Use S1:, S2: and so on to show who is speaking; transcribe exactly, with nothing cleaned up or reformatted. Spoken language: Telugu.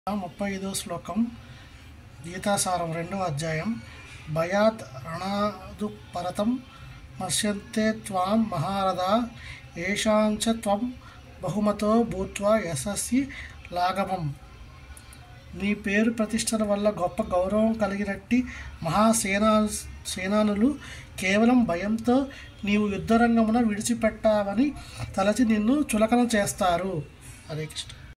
S1: ముప్పై ఐదో శ్లోకం గీతాసారం రెండవ అధ్యాయం. భయాత్ రణాదు పరతం మత్స్యంతే త్వాం మహారథా ఏషాంచ త్వం బహుమతో భూత్వా యశస్సి లాఘవం. నీ పేరు ప్రతిష్టల వల్ల గొప్ప గౌరవం కలిగినట్టి మహాసేనా సేనానులు కేవలం భయంతో నీవు యుద్ధరంగమున విడిచిపెట్టావని తలచి నిన్ను చులకన చేస్తారు. హరే కృష్ణ.